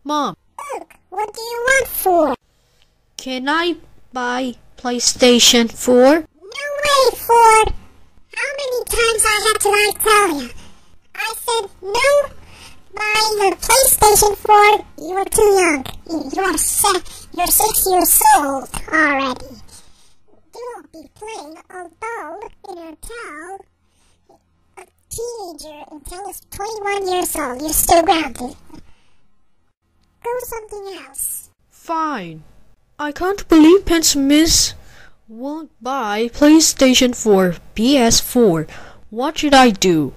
Mom, Look, what do you want for? can I buy PlayStation 4? No way, Ford. How many times I tell you? I said no. Buy your PlayStation 4. You are too young. You're 6 years old already. Do not be playing although in your town. A teenager until it's 21 years old. You're still grounded. Go something else. Fine. I can't believe Miss won't buy PlayStation 4, PS4. What should I do?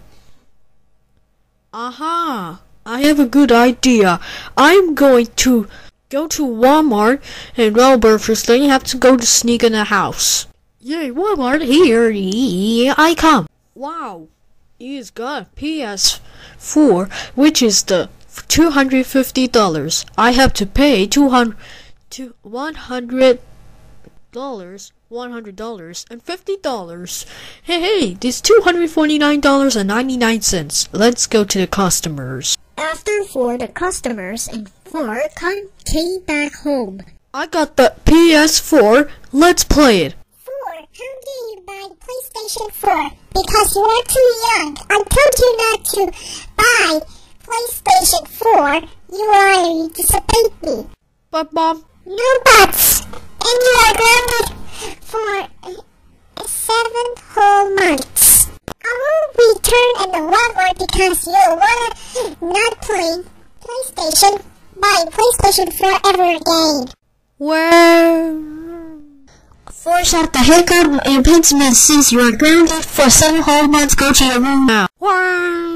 Aha! I have a good idea. I'm going to go to Walmart and Robert first. Then you have to go to sneak in the house. Yay, Walmart, here I come. Wow, he's got PS4, which is the $250. I have to pay $100 and $50. Hey, this $249.99. Let's go to the customers. After the customers and came back home. I got the PS4. Let's play it. How dare you buy PlayStation 4? Because you are too young. I told you not to buy PlayStation 4. You already disappointed me. But Mom, No buts. And you are grounded for 7 whole months. I won't return in the Walmart because you wanna not play PlayStation. Buy PlayStation 4 ever again. where? Force out the haircut and pencil since you are grounded for 7 whole months. Go to your room now. Where?